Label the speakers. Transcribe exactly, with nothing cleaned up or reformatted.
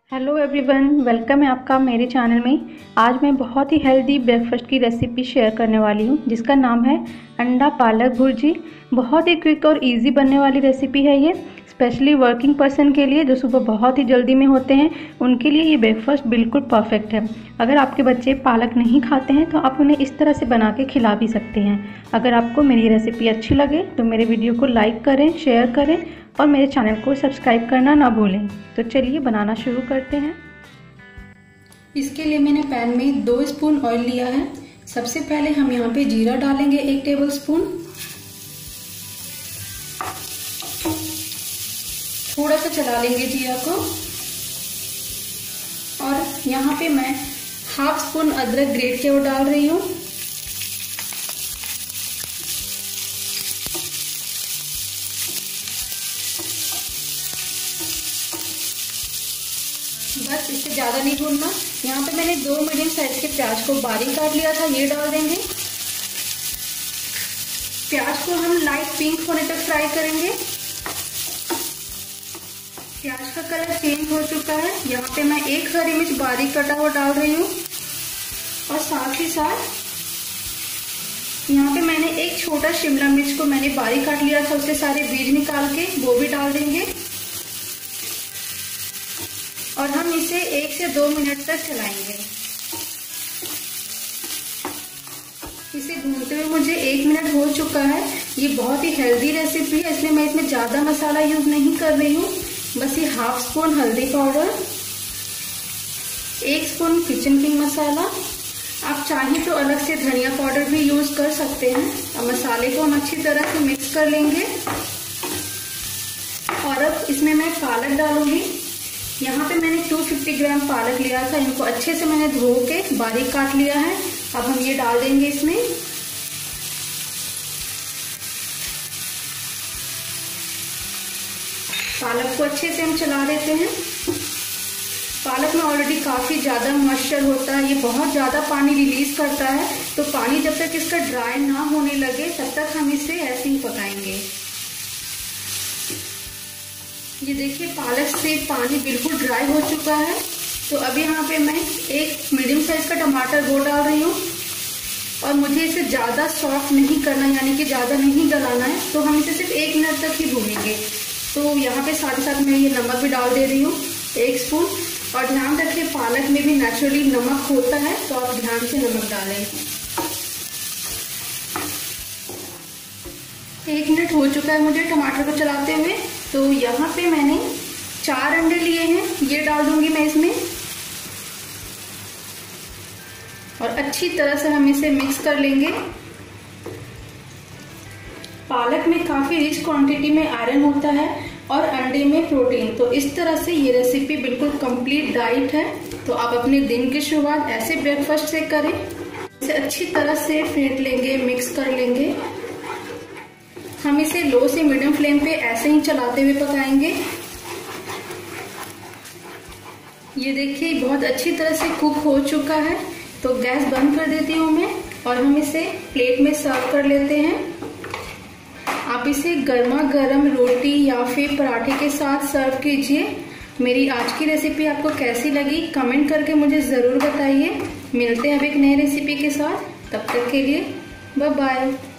Speaker 1: Hello everyone, welcome है आपका मेरे चैनल में। आज मैं बहुत ही हेल्दी ब्रेकफास्ट की रेसिपी शेयर करने वाली हूँ जिसका नाम है अंडा पालक भुर्जी। बहुत ही क्विक और इजी बनने वाली रेसिपी है ये, स्पेशली वर्किंग पर्सन के लिए जो सुबह बहुत ही जल्दी में होते हैं, उनके लिए ये ब्रेकफास्ट बिल्कुल परफेक्ट है। अगर आपके बच्चे पालक नहीं खाते हैं तो आप उन्हें इस तरह से बना के खिला भी सकते हैं। अगर आपको मेरी रेसिपी अच्छी लगे तो मेरे वीडियो को लाइक करें, शेयर करें और मेरे चैनल को सब्सक्राइब करना ना भूलें। तो चलिए बनाना शुरू करते हैं।
Speaker 2: इसके लिए मैंने पैन में दो स्पून ऑयल लिया है। सबसे पहले हम यहाँ पे जीरा डालेंगे एक टेबल स्पून। थोड़ा सा चला लेंगे जीरा को। और यहाँ पे मैं हाफ स्पून अदरक ग्रेट के वो डाल रही हूँ। बस इससे ज्यादा नहीं भूनना। यहाँ पे मैंने दो मीडियम साइज के प्याज को बारीक काट लिया था, ये डाल देंगे। प्याज को हम लाइट पिंक होने तक फ्राई करेंगे। प्याज का कलर चेंज हो चुका है। यहाँ पे मैं एक हरी मिर्च बारीक कटा हुआ डाल रही हूँ और साथ ही साथ यहाँ पे मैंने एक छोटा शिमला मिर्च को मैंने बारीक काट लिया था, उसके सारे बीज निकाल के वो भी डाल देंगे। और हम इसे एक से दो मिनट तक चलाएंगे। इसे भूनते हुए मुझे एक मिनट हो चुका है। ये बहुत ही हेल्दी रेसिपी है, इसलिए मैं इसमें ज्यादा मसाला यूज नहीं कर रही हूँ। बस ये हाफ स्पून हल्दी पाउडर, एक स्पून किचन किंग मसाला, आप चाहें तो अलग से धनिया पाउडर भी यूज कर सकते हैं। अब मसाले को हम अच्छी तरह से मिक्स कर लेंगे। और अब इसमें मैं पालक डालूंगी। यहाँ पे मैंने दो सौ पचास ग्राम पालक लिया था, इनको अच्छे से मैंने धो के बारीक काट लिया है। अब हम ये डाल देंगे इसमें। पालक को अच्छे से हम चला देते हैं। पालक में ऑलरेडी काफी ज्यादा मॉइस्चर होता है, ये बहुत ज्यादा पानी रिलीज करता है, तो पानी जब तक इसका ड्राई ना होने लगे तब तक हम इसे ऐसे ही पकाएंगे। ये देखिए पालक से पानी बिल्कुल ड्राई हो चुका है। तो अब यहाँ पे मैं एक मीडियम साइज का टमाटर वो डाल रही हूँ। और मुझे इसे ज्यादा सॉफ्ट नहीं करना, यानी कि ज्यादा नहीं गलाना है, तो हम इसे सिर्फ एक मिनट तक ही भूनेंगे। तो यहाँ पे साथ साथ मैं ये नमक भी डाल दे रही हूँ एक स्पून। और ध्यान रखिए पालक में भी नेचुरली नमक होता है, तो आप ध्यान से नमक डालें। एक मिनट हो चुका है मुझे टमाटर को चलाते हुए। तो यहाँ पे मैंने चार अंडे लिए हैं, ये डाल दूंगी मैं इसमें। और अच्छी तरह से हम इसे मिक्स कर लेंगे। पालक में काफी रिच क्वांटिटी में आयरन होता है और अंडे में प्रोटीन, तो इस तरह से ये रेसिपी बिल्कुल कंप्लीट डाइट है। तो आप अपने दिन की शुरुआत ऐसे ब्रेकफास्ट से करें। इसे अच्छी तरह से फेंट लेंगे, मिक्स कर लेंगे। हम इसे लो से मीडियम फ्लेम पे ऐसे ही चलाते हुए पकाएंगे। ये देखिए बहुत अच्छी तरह से कुक हो चुका है। तो गैस बंद कर देती हूँ मैं और हम इसे प्लेट में सर्व कर लेते हैं। आप इसे गर्मा गर्म रोटी या फिर पराठे के साथ सर्व कीजिए। मेरी आज की रेसिपी आपको कैसी लगी कमेंट करके मुझे जरूर बताइए। मिलते हैं अब एक नई रेसिपी के साथ, तब तक के लिए बाय बाय।